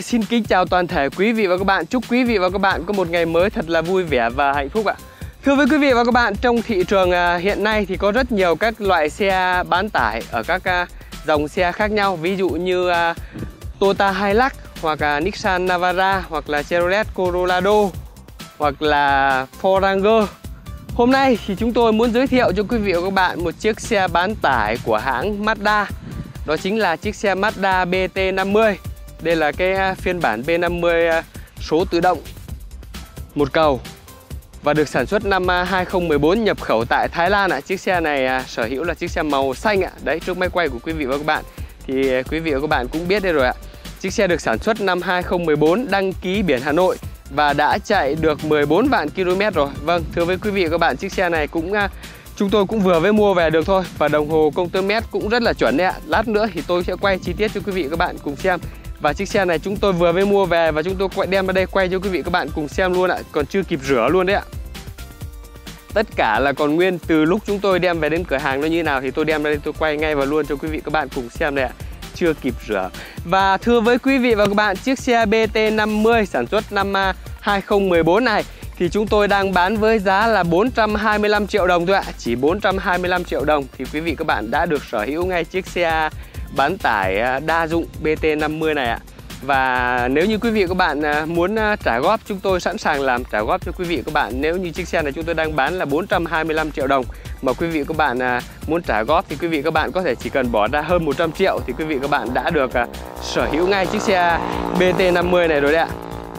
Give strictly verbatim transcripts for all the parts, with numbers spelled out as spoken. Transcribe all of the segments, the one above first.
xin kính chào toàn thể quý vị và các bạn. Chúc quý vị và các bạn có một ngày mới thật là vui vẻ và hạnh phúc ạ. Thưa với quý vị và các bạn, trong thị trường hiện nay thì có rất nhiều các loại xe bán tải ở các dòng xe khác nhau. Ví dụ như Toyota Hilux, hoặc Nissan Navara, hoặc là Chevrolet Colorado, hoặc là Ford Ranger. Hôm nay thì chúng tôi muốn giới thiệu cho quý vị và các bạn một chiếc xe bán tải của hãng Mazda. Đó chính là chiếc xe Mazda B T năm mươi. Đây là cái phiên bản B năm mươi số tự động một cầu và được sản xuất năm hai không một bốn, nhập khẩu tại Thái Lan ạ. Chiếc xe này sở hữu là chiếc xe màu xanh ạ. Đấy, trước máy quay của quý vị và các bạn thì quý vị và các bạn cũng biết đây rồi ạ. Chiếc xe được sản xuất năm hai không một bốn, đăng ký biển Hà Nội và đã chạy được mười bốn vạn ki lô mét rồi. Vâng, thưa với quý vị và các bạn, chiếc xe này cũng chúng tôi cũng vừa mới mua về được thôi. Và đồng hồ công tơ mét cũng rất là chuẩn đấy ạ. Lát nữa thì tôi sẽ quay chi tiết cho quý vị và các bạn cùng xem. Và chiếc xe này chúng tôi vừa mới mua về và chúng tôi quay đem ra đây quay cho quý vị và các bạn cùng xem luôn ạ. Còn chưa kịp rửa luôn đấy ạ. Tất cả là còn nguyên từ lúc chúng tôi đem về đến cửa hàng nó như nào thì tôi đem ra đây tôi quay ngay vào luôn cho quý vị và các bạn cùng xem đây ạ. Chưa kịp rửa. Và thưa với quý vị và các bạn, chiếc xe B T năm mươi sản xuất năm hai không một bốn này thì chúng tôi đang bán với giá là bốn trăm hai mươi lăm triệu đồng thôi ạ. Chỉ bốn trăm hai mươi lăm triệu đồng thì quý vị các bạn đã được sở hữu ngay chiếc xe bán tải đa dụng B T năm mươi này ạ. Và nếu như quý vị các bạn muốn trả góp, chúng tôi sẵn sàng làm trả góp cho quý vị các bạn. Nếu như chiếc xe này chúng tôi đang bán là bốn trăm hai mươi lăm triệu đồng mà quý vị các bạn muốn trả góp thì quý vị các bạn có thể chỉ cần bỏ ra hơn một trăm triệu thì quý vị các bạn đã được sở hữu ngay chiếc xe B T năm mươi này rồi đấy ạ.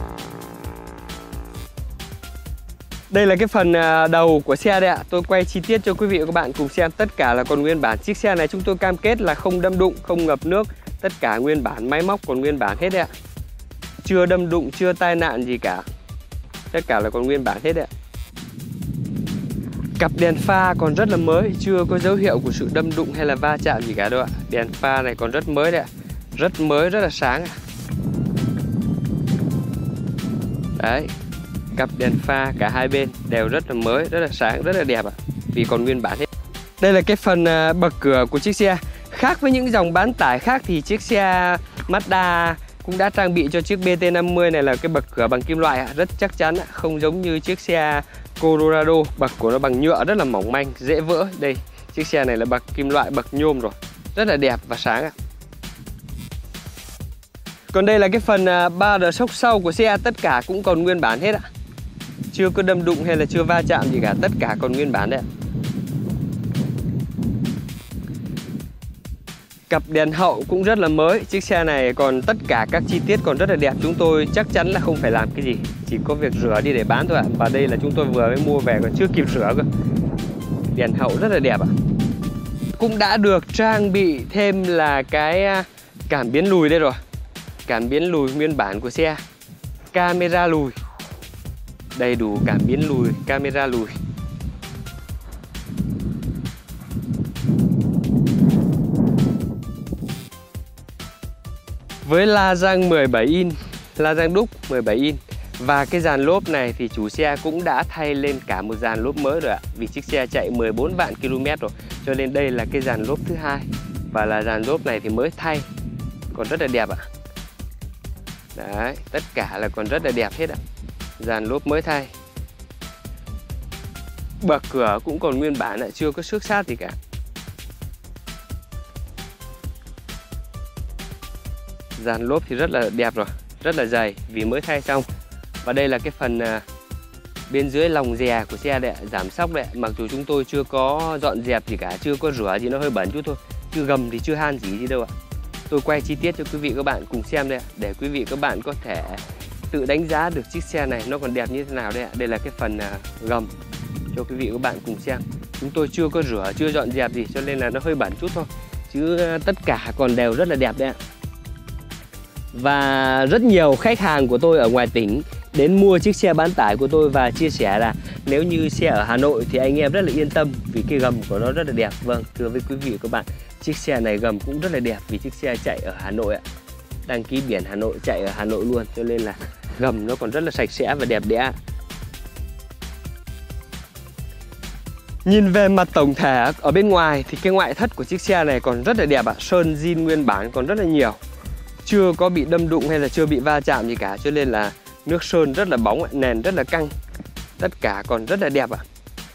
Đây là cái phần đầu của xe đây ạ. Tôi quay chi tiết cho quý vị và các bạn cùng xem. Tất cả là còn nguyên bản. Chiếc xe này chúng tôi cam kết là không đâm đụng, không ngập nước. Tất cả nguyên bản, máy móc còn nguyên bản hết đấy ạ. Chưa đâm đụng, chưa tai nạn gì cả. Tất cả là còn nguyên bản hết đấy ạ. Cặp đèn pha còn rất là mới, chưa có dấu hiệu của sự đâm đụng hay là va chạm gì cả đâu ạ. Đèn pha này còn rất mới đấy ạ. Rất mới, rất là sáng. Đấy. Cặp đèn pha cả hai bên đều rất là mới, rất là sáng, rất là đẹp ạ. Vì còn nguyên bản hết. Đây là cái phần bậc cửa của chiếc xe. Khác với những dòng bán tải khác thì chiếc xe Mazda cũng đã trang bị cho chiếc B T năm mươi này là cái bậc cửa bằng kim loại ạ. Rất chắc chắn ạ. Không giống như chiếc xe Colorado, bậc của nó bằng nhựa rất là mỏng manh, dễ vỡ. Đây, chiếc xe này là bậc kim loại, bậc nhôm rồi. Rất là đẹp và sáng ạ. Còn đây là cái phần ba đờ sốc sau của xe, tất cả cũng còn nguyên bản hết ạ. Chưa có đâm đụng hay là chưa va chạm gì cả, tất cả còn nguyên bản đấy ạ. Cặp đèn hậu cũng rất là mới. Chiếc xe này còn tất cả các chi tiết còn rất là đẹp. Chúng tôi chắc chắn là không phải làm cái gì, chỉ có việc rửa đi để bán thôi ạ. Và đây là chúng tôi vừa mới mua về còn chưa kịp rửa cơ. Đèn hậu rất là đẹp ạ. Cũng đã được trang bị thêm là cái cảm biến lùi đây rồi. Cảm biến lùi nguyên bản của xe. Camera lùi. Đầy đủ cảm biến lùi, camera lùi. Với la răng mười bảy inch, la răng đúc mười bảy inch. Và cái dàn lốp này thì chủ xe cũng đã thay lên cả một dàn lốp mới rồi ạ. Vì chiếc xe chạy mười bốn vạn ki lô mét rồi. Cho nên đây là cái dàn lốp thứ hai. Và là dàn lốp này thì mới thay. Còn rất là đẹp ạ. Đấy, tất cả là còn rất là đẹp hết ạ. Dàn lốp mới thay. Bậc cửa cũng còn nguyên bản ạ, chưa có xước sát gì cả. Dàn lốp thì rất là đẹp rồi, rất là dày vì mới thay xong. Và đây là cái phần uh, bên dưới lòng dè của xe đấy, giảm sóc đấy. Mặc dù chúng tôi chưa có dọn dẹp gì cả, chưa có rửa gì, nó hơi bẩn chút thôi. Chứ gầm thì chưa han gì gì đâu ạ. Tôi quay chi tiết cho quý vị các bạn cùng xem đây ạ, để quý vị các bạn có thể tự đánh giá được chiếc xe này nó còn đẹp như thế nào đây ạ. Đây là cái phần uh, gầm cho quý vị các bạn cùng xem. Chúng tôi chưa có rửa, chưa dọn dẹp gì cho nên là nó hơi bẩn chút thôi. Chứ uh, tất cả còn đều rất là đẹp đấy ạ. Và rất nhiều khách hàng của tôi ở ngoài tỉnh đến mua chiếc xe bán tải của tôi và chia sẻ là nếu như xe ở Hà Nội thì anh em rất là yên tâm vì cái gầm của nó rất là đẹp. Vâng, thưa với quý vị và các bạn, chiếc xe này gầm cũng rất là đẹp vì chiếc xe chạy ở Hà Nội ạ. Đăng ký biển Hà Nội, chạy ở Hà Nội luôn, cho nên là gầm nó còn rất là sạch sẽ và đẹp đẽ. Nhìn về mặt tổng thể ở bên ngoài thì cái ngoại thất của chiếc xe này còn rất là đẹp ạ. Sơn zin nguyên bản còn rất là nhiều. chưa có bị đâm đụng hay là chưa bị va chạm gì cả, cho nên là nước sơn rất là bóng, nền rất là căng, tất cả còn rất là đẹp ạ.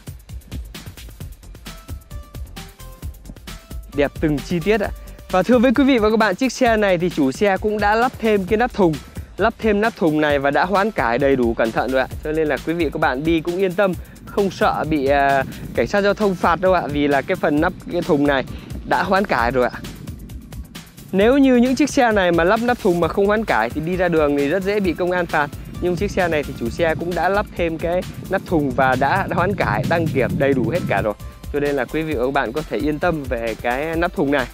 Đẹp từng chi tiết ạ. Và thưa với quý vị và các bạn, chiếc xe này thì chủ xe cũng đã lắp thêm cái nắp thùng, lắp thêm nắp thùng này và đã hoán cải đầy đủ cẩn thận rồi ạ. Cho nên là quý vị và các bạn đi cũng yên tâm, không sợ bị uh, cảnh sát giao thông phạt đâu ạ, vì là cái phần nắp cái thùng này đã hoán cải rồi ạ. Nếu như những chiếc xe này mà lắp nắp thùng mà không hoán cải thì đi ra đường thì rất dễ bị công an phạt. Nhưng chiếc xe này thì chủ xe cũng đã lắp thêm cái nắp thùng và đã hoán cải, đăng kiểm đầy đủ hết cả rồi. Cho nên là quý vị và các bạn có thể yên tâm về cái nắp thùng này.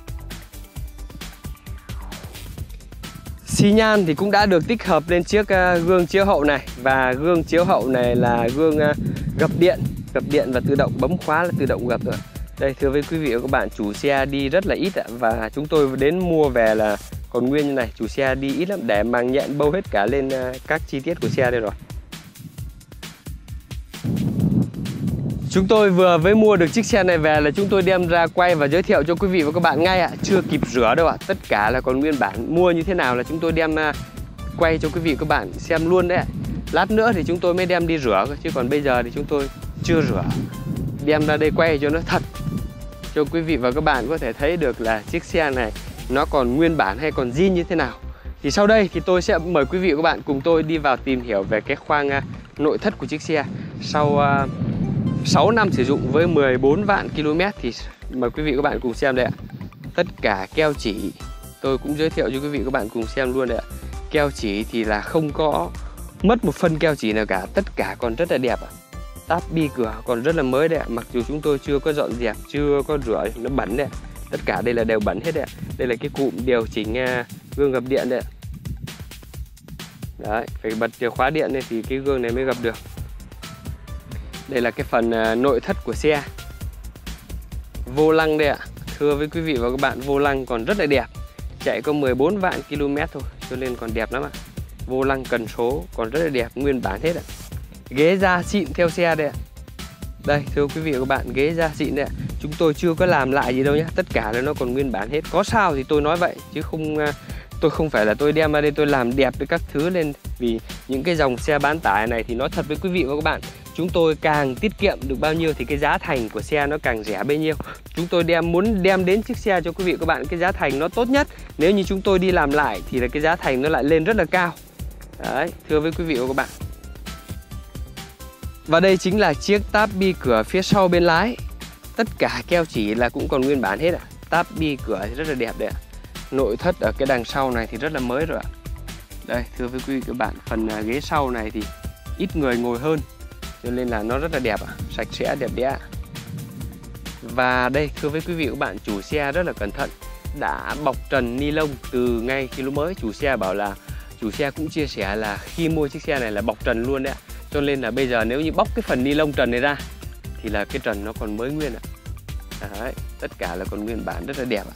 Xi nhan thì cũng đã được tích hợp lên chiếc uh, gương chiếu hậu này. Và gương chiếu hậu này là gương uh, gập điện, gập điện và tự động bấm khóa là tự động gập rồi. Đây, thưa với quý vị và các bạn, chủ xe đi rất là ít ạ. Và chúng tôi đến mua về là còn nguyên như này. Chủ xe đi ít lắm, để màng nhện bâu hết cả lên uh, các chi tiết của xe đây rồi. Chúng tôi vừa mới mua được chiếc xe này về là chúng tôi đem ra quay và giới thiệu cho quý vị và các bạn ngay ạ. Chưa kịp rửa đâu ạ, tất cả là còn nguyên bản. Mua như thế nào là chúng tôi đem uh, quay cho quý vị và các bạn xem luôn đấy ạ. Lát nữa thì chúng tôi mới đem đi rửa, chứ còn bây giờ thì chúng tôi chưa rửa. Đem ra đây quay cho nó thật, cho quý vị và các bạn có thể thấy được là chiếc xe này nó còn nguyên bản hay còn zin như thế nào. Thì sau đây thì tôi sẽ mời quý vị và các bạn cùng tôi đi vào tìm hiểu về cái khoang uh, nội thất của chiếc xe. Sau uh, sáu năm sử dụng với mười bốn vạn ki lô mét thì mời quý vị và các bạn cùng xem đây ạ. Tất cả keo chỉ tôi cũng giới thiệu cho quý vị và các bạn cùng xem luôn đấy ạ. Keo chỉ thì là không có mất một phân keo chỉ nào cả, tất cả còn rất là đẹp ạ. Táp bi cửa còn rất là mới đấy ạ, mặc dù chúng tôi chưa có dọn dẹp, chưa có rửa, nó bẩn đấy ạ. Tất cả đây là đều bẩn hết đấy ạ. Đây là cái cụm điều chỉnh uh, gương gập điện đấy ạ. Đấy, phải bật chìa khóa điện này thì cái gương này mới gập được. Đây là cái phần uh, nội thất của xe. Vô lăng đây ạ. Thưa với quý vị và các bạn, vô lăng còn rất là đẹp. Chạy có mười bốn vạn ki lô mét thôi, cho nên còn đẹp lắm ạ. Vô lăng cần số còn rất là đẹp, nguyên bản hết ạ. Ghế da xịn theo xe đây ạ. Đây, thưa quý vị và các bạn, ghế da xịn đây ạ. Chúng tôi chưa có làm lại gì đâu nhé, tất cả là nó còn nguyên bản hết. Có sao thì tôi nói vậy, chứ không tôi không phải là tôi đem ra đây tôi làm đẹp với các thứ lên. Vì những cái dòng xe bán tải này thì nói thật với quý vị và các bạn, chúng tôi càng tiết kiệm được bao nhiêu thì cái giá thành của xe nó càng rẻ bấy nhiêu. Chúng tôi đem muốn đem đến chiếc xe cho quý vị và các bạn cái giá thành nó tốt nhất. Nếu như chúng tôi đi làm lại thì là cái giá thành nó lại lên rất là cao. Đấy, thưa với quý vị và các bạn. Và đây chính là chiếc táp bi cửa phía sau bên lái. Tất cả keo chỉ là cũng còn nguyên bản hết ạ. Táp bi cửa thì rất là đẹp đấy ạ. Nội thất ở cái đằng sau này thì rất là mới rồi ạ. Đây, thưa với quý vị và các bạn, phần ghế sau này thì ít người ngồi hơn, cho nên là nó rất là đẹp ạ, sạch sẽ đẹp đẽ. Và đây, thưa với quý vị và các bạn, chủ xe rất là cẩn thận, đã bọc trần ni lông từ ngay khi lúc mới. Chủ xe bảo là chủ xe cũng chia sẻ là khi mua chiếc xe này là bọc trần luôn đấy ạ. Cho nên là bây giờ nếu như bóc cái phần ni lông trần này ra thì là cái trần nó còn mới nguyên ạ. Đấy, tất cả là còn nguyên bản, rất là đẹp ạ.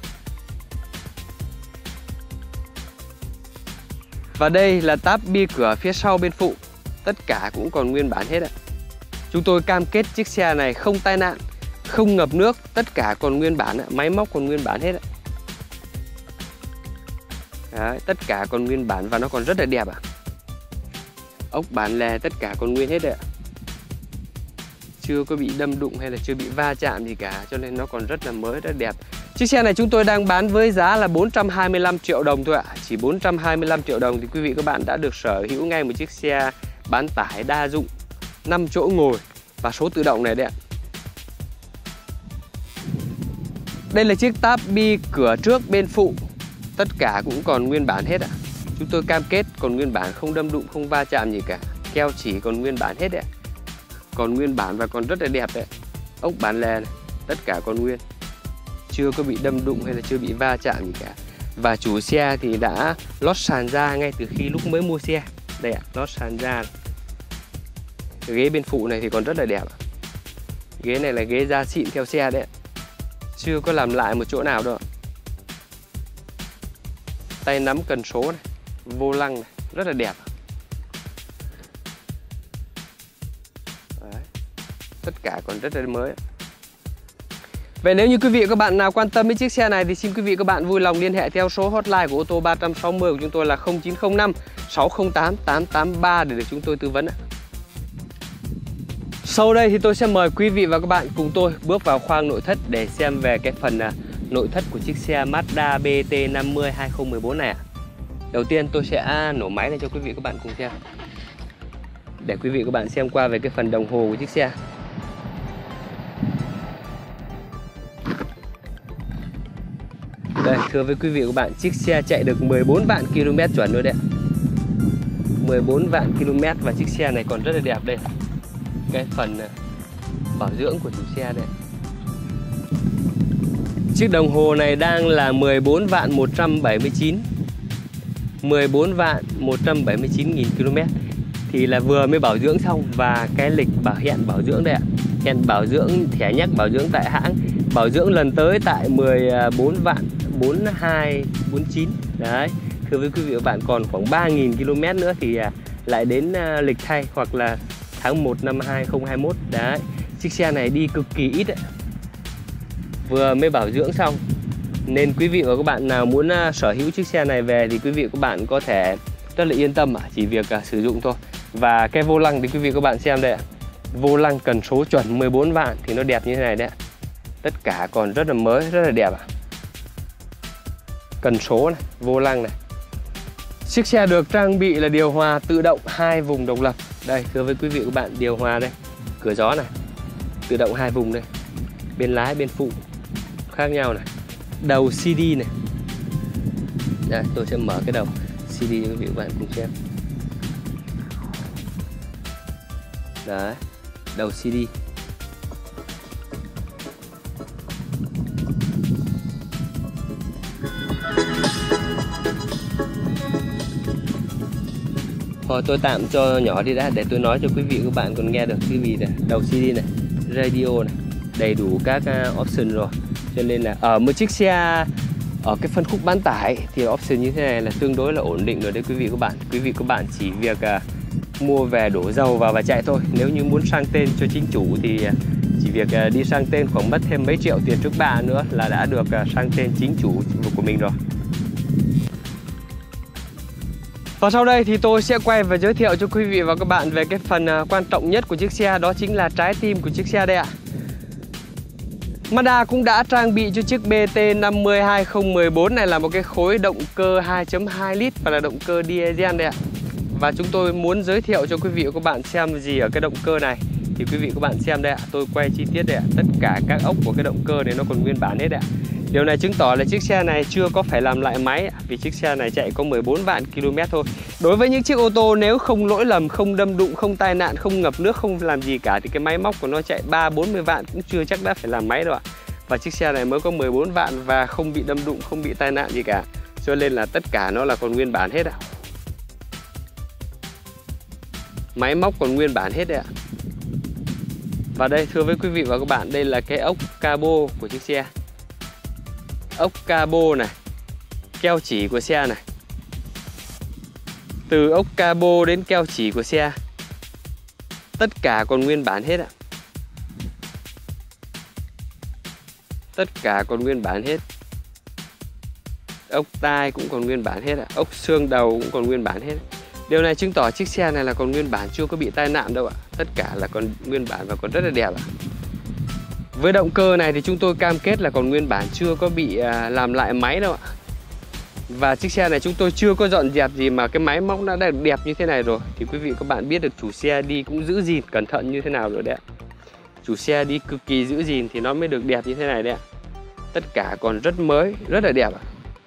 Và đây là táp bi cửa phía sau bên phụ, tất cả cũng còn nguyên bản hết ạ. Chúng tôi cam kết chiếc xe này không tai nạn, không ngập nước, tất cả còn nguyên bản ạ, máy móc còn nguyên bản hết ạ. Đấy, tất cả còn nguyên bản và nó còn rất là đẹp ạ. Ốc bản lề tất cả còn nguyên hết đấy ạ. Chưa có bị đâm đụng hay là chưa bị va chạm gì cả, cho nên nó còn rất là mới, rất đẹp. Chiếc xe này chúng tôi đang bán với giá là bốn trăm hai mươi lăm triệu đồng thôi ạ. Chỉ bốn trăm hai mươi lăm triệu đồng thì quý vị các bạn đã được sở hữu ngay một chiếc xe bán tải đa dụng, năm chỗ ngồi và số tự động này đấy ạ. Đây là chiếc táp bi cửa trước bên phụ, tất cả cũng còn nguyên bản hết ạ. Chúng tôi cam kết còn nguyên bản, không đâm đụng, không va chạm gì cả. Keo chỉ còn nguyên bản hết đấy ạ. Còn nguyên bản và còn rất là đẹp đấy. Ốc bản lề này, tất cả còn nguyên, chưa có bị đâm đụng hay là chưa bị va chạm gì cả. Và chủ xe thì đã lót sàn da ngay từ khi lúc mới mua xe. Đây ạ, lót sàn da. Ghế bên phụ này thì còn rất là đẹp. Ghế này là ghế da xịn theo xe đấy ạ. Chưa có làm lại một chỗ nào đâu. Tay nắm cần số này, vô lăng này, rất là đẹp. Đấy. Tất cả còn rất là mới. Vậy nếu như quý vị và các bạn nào quan tâm đến chiếc xe này thì xin quý vị và các bạn vui lòng liên hệ theo số hotline của ô tô ba trăm sáu mươi của chúng tôi là không chín không năm sáu không tám tám tám ba để được chúng tôi tư vấn ạ. Sau đây thì tôi sẽ mời quý vị và các bạn cùng tôi bước vào khoang nội thất để xem về cái phần nội thất của chiếc xe Mazda B T năm mươi hai không một bốn này ạ. Đầu tiên tôi sẽ nổ máy lên cho quý vị và các bạn cùng xem, để quý vị và các bạn xem qua về cái phần đồng hồ của chiếc xe. Đây, thưa với quý vị và các bạn, chiếc xe chạy được mười bốn vạn ki lô mét chuẩn luôn đấy. mười bốn vạn ki lô mét và chiếc xe này còn rất là đẹp đây. Cái phần bảo dưỡng của chủ xe đây. Chiếc đồng hồ này đang là mười bốn vạn một trăm bảy mươi chín. mười bốn vạn một trăm bảy mươi chín nghìn ki lô mét. Thì là vừa mới bảo dưỡng xong và cái lịch bảo hẹn bảo dưỡng đây ạ. Hẹn bảo dưỡng, thẻ nhắc bảo dưỡng tại hãng. Bảo dưỡng lần tới tại mười bốn vạn bốn hai bốn chín. Đấy, thưa với quý vị và các bạn, còn khoảng ba nghìn ki lô mét nữa thì lại đến lịch thay hoặc là tháng một năm hai không hai mốt. Đấy, chiếc xe này đi cực kỳ ít đấy. Vừa mới bảo dưỡng xong. Nên quý vị và các bạn nào muốn sở hữu chiếc xe này về thì quý vị và các bạn có thể rất là yên tâm, chỉ việc sử dụng thôi. Và cái vô lăng thì quý vị và các bạn xem đây ạ. Vô lăng cần số chuẩn mười bốn vạn thì nó đẹp như thế này đấy. Tất cả còn rất là mới, rất là đẹp ạ. Cần số này, vô lăng này. Chiếc xe được trang bị là điều hòa tự động hai vùng độc lập. Đây, thưa với quý vị và các bạn, điều hòa đây, cửa gió này, tự động hai vùng đây, bên lái bên phụ khác nhau này, đầu xê đê này. Đây, tôi sẽ mở cái đầu xê đê cho quý vị và các bạn cùng xem. Đấy, đầu xê đê. Thôi tôi tạm cho nhỏ đi đã để tôi nói cho quý vị và các bạn còn nghe được cái gì này. Đầu xê đê này, radio này, đầy đủ các uh, option rồi. Cho nên là ở một chiếc xe ở cái phân khúc bán tải thì option như thế này là tương đối là ổn định rồi đấy quý vị và các bạn. Quý vị và các bạn chỉ việc uh, mua về đổ dầu vào và chạy thôi. Nếu như muốn sang tên cho chính chủ thì uh, chỉ việc uh, đi sang tên, khoảng mất thêm mấy triệu tiền trước bạ nữa là đã được uh, sang tên chính chủ của mình rồi. Và sau đây thì tôi sẽ quay và giới thiệu cho quý vị và các bạn về cái phần quan trọng nhất của chiếc xe, đó chính là trái tim của chiếc xe đây ạ. Mazda cũng đã trang bị cho chiếc B T năm mươi hai không một bốn này là một cái khối động cơ hai chấm hai lít và là động cơ diesel đây ạ. Và chúng tôi muốn giới thiệu cho quý vị và các bạn xem gì ở cái động cơ này thì quý vị và các bạn xem đây ạ. Tôi quay chi tiết đây ạ. Tất cả các ốc của cái động cơ này nó còn nguyên bản hết ạ. Điều này chứng tỏ là chiếc xe này chưa có phải làm lại máy, vì chiếc xe này chạy có mười bốn vạn ki lô mét thôi. Đối với những chiếc ô tô nếu không lỗi lầm, không đâm đụng, không tai nạn, không ngập nước, không làm gì cả thì cái máy móc của nó chạy ba bốn mươi vạn cũng chưa chắc đã phải làm máy đâu ạ. Và chiếc xe này mới có mười bốn vạn và không bị đâm đụng, không bị tai nạn gì cả. Cho nên là tất cả nó là còn nguyên bản hết ạ. Máy móc còn nguyên bản hết đấy ạ. Và đây, thưa với quý vị và các bạn, đây là cái ốc cabo của chiếc xe. Ốc cabo này, keo chỉ của xe này. Từ ốc cabo đến keo chỉ của xe, tất cả còn nguyên bản hết ạ. Tất cả còn nguyên bản hết. Ốc tai cũng còn nguyên bản hết ạ. Ốc xương đầu cũng còn nguyên bản hết. Điều này chứng tỏ chiếc xe này là còn nguyên bản, chưa có bị tai nạn đâu ạ. Tất cả là còn nguyên bản và còn rất là đẹp ạ. Với động cơ này thì chúng tôi cam kết là còn nguyên bản, chưa có bị à, làm lại máy đâu ạ. Và chiếc xe này chúng tôi chưa có dọn dẹp gì mà cái máy móc đã đẹp như thế này rồi. Thì quý vị các bạn biết được chủ xe đi cũng giữ gìn cẩn thận như thế nào rồi đấy ạ. Chủ xe đi cực kỳ giữ gìn thì nó mới được đẹp như thế này đấy ạ. Tất cả còn rất mới, rất là đẹp ạ.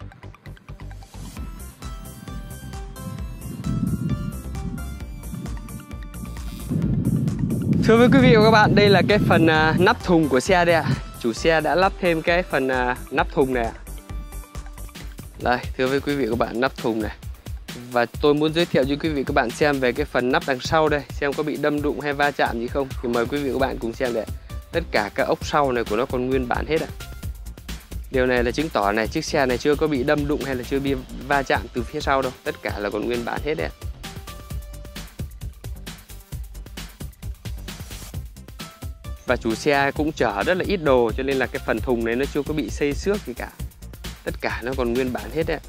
Thưa với quý vị và các bạn, đây là cái phần uh, nắp thùng của xe đây ạ. Chủ xe đã lắp thêm cái phần uh, nắp thùng này ạ. Đây, thưa với quý vị và các bạn, nắp thùng này. Và tôi muốn giới thiệu cho quý vị và các bạn xem về cái phần nắp đằng sau đây, xem có bị đâm đụng hay va chạm gì không. Thì mời quý vị và các bạn cùng xem đây. Tất cả các ốc sau này của nó còn nguyên bản hết ạ. Điều này là chứng tỏ này, chiếc xe này chưa có bị đâm đụng hay là chưa bị va chạm từ phía sau đâu. Tất cả là còn nguyên bản hết đấy ạ. và chủ xe cũng chở rất là ít đồ, cho nên là cái phần thùng này nó chưa có bị xây xước gì cả. Tất cả nó còn nguyên bản hết đấy.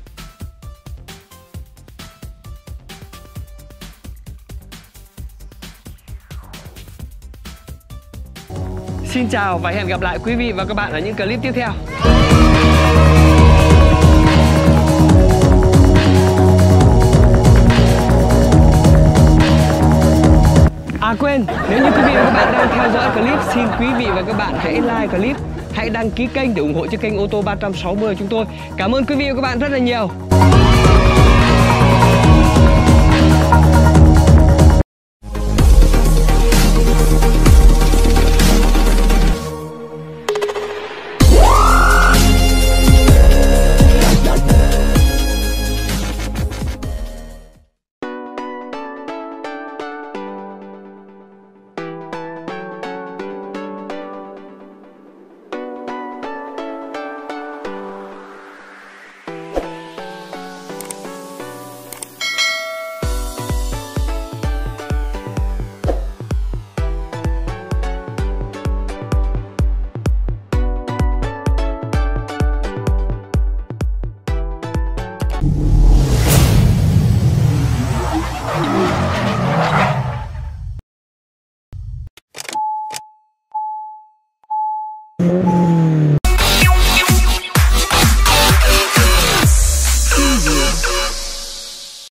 Xin chào và hẹn gặp lại quý vị và các bạn ở những clip tiếp theo. À quên, nếu như quý vị và các bạn đang theo dõi clip, xin quý vị và các bạn hãy like clip, hãy đăng ký kênh để ủng hộ cho kênh ô tô ba trăm sáu mươi của chúng tôi. Cảm ơn quý vị và các bạn rất là nhiều.